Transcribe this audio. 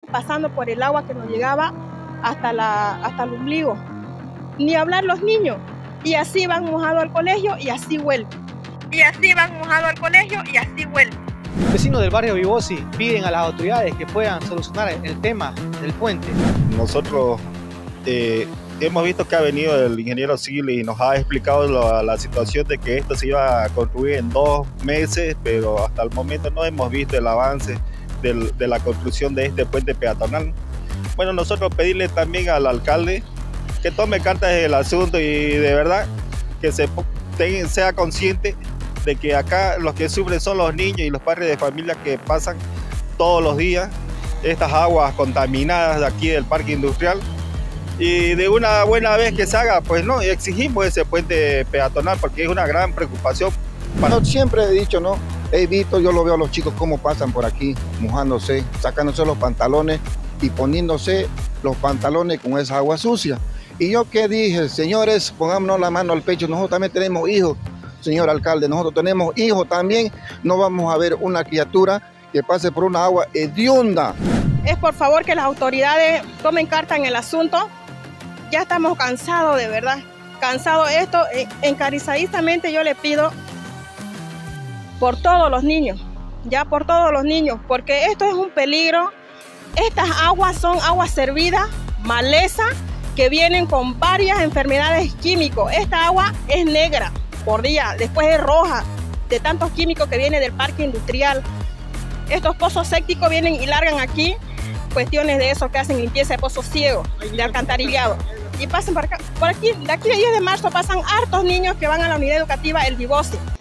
pasando por el agua que nos llegaba hasta el ombligo. Ni hablar los niños. Y así van mojados al colegio y así vuelven. Y así van mojados al colegio y así vuelven. Vecinos del barrio Vibosi piden a las autoridades que puedan solucionar el tema del puente. Nosotros hemos visto que ha venido el ingeniero civil y nos ha explicado la situación de que esto se iba a construir en 2 meses, pero hasta el momento no hemos visto el avance de la construcción de este puente peatonal. Bueno, nosotros pedirle también al alcalde que tome cartas del asunto y de verdad que sea consciente de que acá los que sufren son los niños y los padres de familia que pasan todos los días estas aguas contaminadas de aquí del parque industrial. Y de una buena vez que se haga, pues no, exigimos ese puente peatonal porque es una gran preocupación. Bueno, siempre he dicho, ¿no? He visto, yo lo veo a los chicos cómo pasan por aquí, mojándose, sacándose los pantalones y poniéndose los pantalones con esa agua sucia. Y yo qué dije, señores, pongámonos la mano al pecho, nosotros también tenemos hijos, señor alcalde, nosotros tenemos hijos también, no vamos a ver una criatura que pase por una agua hedionda. Es por favor que las autoridades tomen carta en el asunto. Ya estamos cansados, de verdad, cansados de esto. Encarecidamente yo le pido por todos los niños, ya por todos los niños, porque esto es un peligro. Estas aguas son aguas servidas, maleza, que vienen con varias enfermedades químicas. Esta agua es negra por día, después es roja, de tantos químicos que vienen del parque industrial. Estos pozos sépticos vienen y largan aquí cuestiones de eso que hacen limpieza de pozos ciegos, de alcantarillado. Y pasan por acá, por aquí, de aquí a 10 de marzo pasan hartos niños que van a la unidad educativa El Vibosi.